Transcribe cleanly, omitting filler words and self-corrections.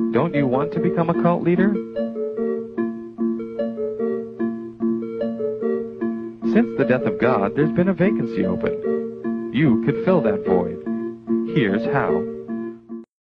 Don't you want to become a cult leader? Since the death of God, there's been a vacancy open. You could fill that void. Here's how.